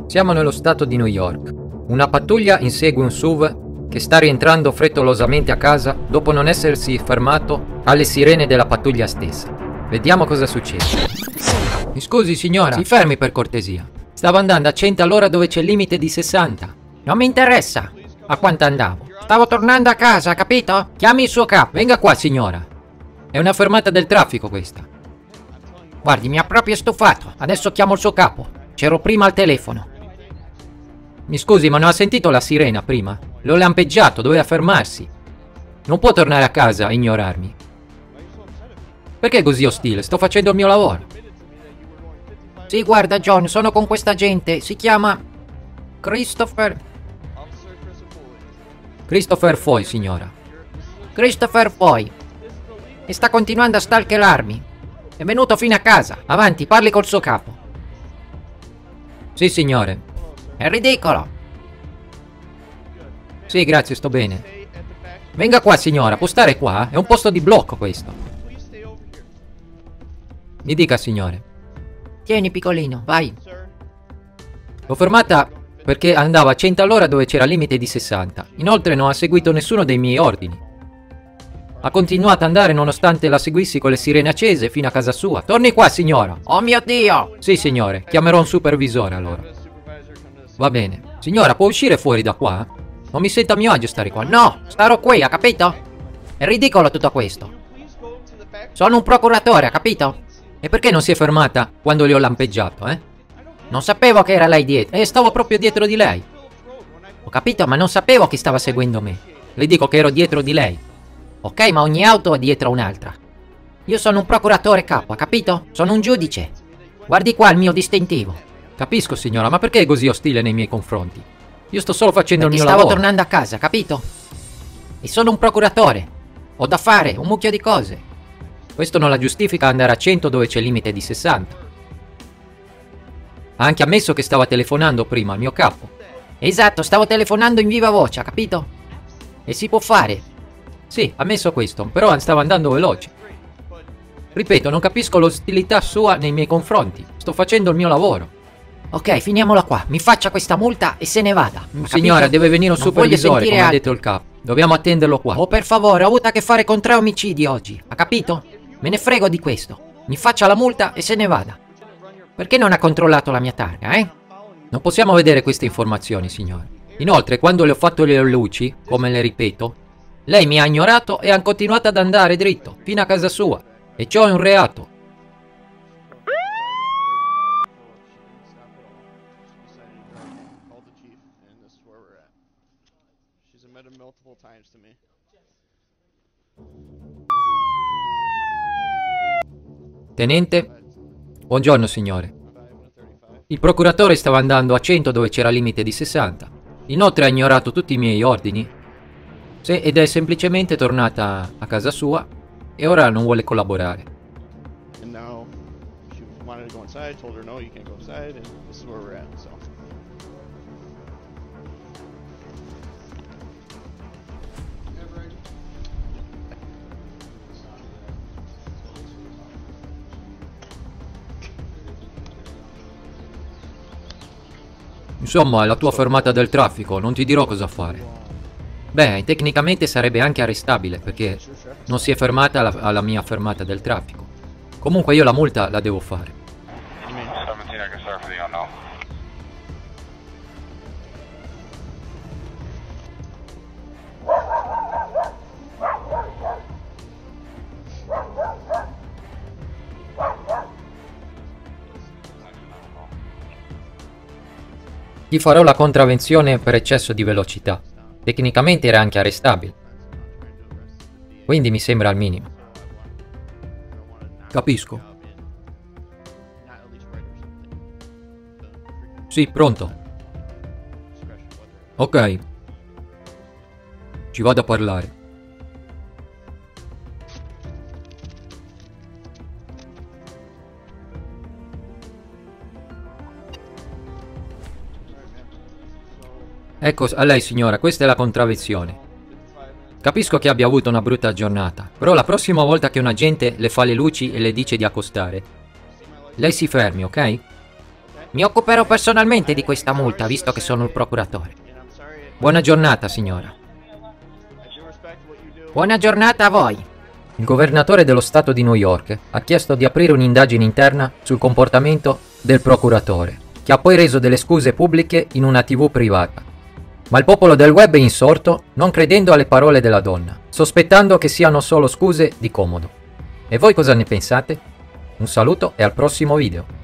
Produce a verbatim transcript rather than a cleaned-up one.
Siamo nello stato di New York. Una pattuglia insegue un S U V che sta rientrando frettolosamente a casa dopo non essersi fermato alle sirene della pattuglia stessa. Vediamo cosa succede. Mi scusi signora, si fermi per cortesia. Stavo andando a cento all'ora dove c'è il limite di sessanta. Non mi interessa a quanto andavo. Stavo tornando a casa, capito? Chiami il suo capo. Venga qua signora. È una fermata del traffico questa. Guardi, mi ha proprio stufato. Adesso chiamo il suo capo. C'ero prima al telefono. Mi scusi, ma non ha sentito la sirena prima? L'ho lampeggiato, doveva fermarsi. Non può tornare a casa e ignorarmi. Perché così ostile? Sto facendo il mio lavoro. Sì, guarda John, sono con questa gente. Si chiama Christopher... Christopher Foy, signora. Christopher Foy. E sta continuando a stalkerarmi. È venuto fino a casa. Avanti, parli col suo capo. Sì, signore. È ridicolo. Sì, grazie, sto bene. Venga qua, signora. Può stare qua? È un posto di blocco questo. Mi dica, signore. Tieni, piccolino, vai. L'ho fermata perché andava a cento all'ora dove c'era il limite di sessanta. Inoltre non ha seguito nessuno dei miei ordini. Ha continuato ad andare nonostante la seguissi con le sirene accese fino a casa sua. Torni qua, signora. Oh mio Dio! Sì, signore. Chiamerò un supervisore allora. Va bene. Signora, può uscire fuori da qua? Non mi sento a mio agio stare qua. No, starò qui, ha capito? È ridicolo tutto questo. Sono un procuratore, ha capito? E perché non si è fermata quando le ho lampeggiato, eh? Non sapevo che era lei dietro. E stavo proprio dietro di lei. Ho capito, ma non sapevo chi stava seguendo me. Le dico che ero dietro di lei. Ok, ma ogni auto è dietro un'altra. Io sono un procuratore capo, ha capito? Sono un giudice. Guardi qua il mio distintivo. Capisco, signora, ma perché è così ostile nei miei confronti? Io sto solo facendo Perché il mio stavo lavoro. Stavo tornando a casa, capito? E sono un procuratore. Ho da fare un mucchio di cose. Questo non la giustifica andare a cento dove c'è il limite di sessanta. Ha anche ammesso che stava telefonando prima al mio capo. Esatto, stavo telefonando in viva voce, ha capito? E si può fare. Sì, ha ammesso questo, però stava andando veloce. Ripeto, non capisco l'ostilità sua nei miei confronti. Sto facendo il mio lavoro. Ok, finiamola qua. Mi faccia questa multa e se ne vada. Signora, deve venire un supervisore, come ha detto il capo. Dobbiamo attenderlo qua. Oh, per favore, ho avuto a che fare con tre omicidi oggi. Ha capito? Me ne frego di questo. Mi faccia la multa e se ne vada. Perché non ha controllato la mia targa, eh? Non possiamo vedere queste informazioni, signore. Inoltre, quando le ho fatto le luci, come le ripeto, lei mi ha ignorato e ha continuato ad andare dritto, fino a casa sua. E ciò è un reato. Tenente? Buongiorno, signore. Il procuratore stava andando a cento dove c'era limite di sessanta. Inoltre ha ignorato tutti i miei ordini. Sì, ed è semplicemente tornata a casa sua e ora non vuole collaborare. Insomma, è la tua fermata del traffico, non ti dirò cosa fare. Beh, tecnicamente sarebbe anche arrestabile, perché non si è fermata alla, alla mia fermata del traffico. Comunque io la multa la devo fare. Ti farò la contravvenzione per eccesso di velocità. Tecnicamente era anche arrestabile. Quindi mi sembra al minimo. Capisco. Sì, pronto. Ok. Ci vado a parlare. Ecco, a lei signora, questa è la contravvenzione. Capisco che abbia avuto una brutta giornata, però la prossima volta che un agente le fa le luci e le dice di accostare, lei si fermi, ok? Mi occuperò personalmente di questa multa, visto che sono il procuratore. Buona giornata, signora. Buona giornata a voi. Il governatore dello Stato di New York ha chiesto di aprire un'indagine interna sul comportamento del procuratore, che ha poi reso delle scuse pubbliche in una tivù privata. Ma il popolo del web è insorto, non credendo alle parole della donna, sospettando che siano solo scuse di comodo. E voi cosa ne pensate? Un saluto e al prossimo video.